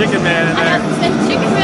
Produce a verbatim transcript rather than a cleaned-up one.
chicken man in I there. have the chicken man.